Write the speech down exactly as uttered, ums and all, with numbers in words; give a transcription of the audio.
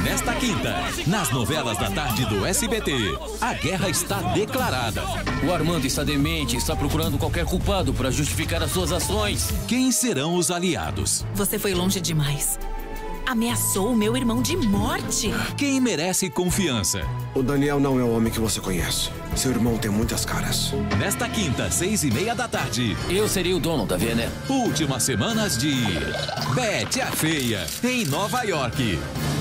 Nesta quinta, nas novelas da tarde do S B T, a guerra está declarada. O Armando está demente, está procurando qualquer culpado para justificar as suas ações. Quem serão os aliados? Você foi longe demais. Ameaçou o meu irmão de morte. Quem merece confiança? O Daniel não é o homem que você conhece. Seu irmão tem muitas caras. Nesta quinta, seis e meia da tarde. Eu seria o dono da Vené. Últimas semanas de Betty a Feia, em Nova York.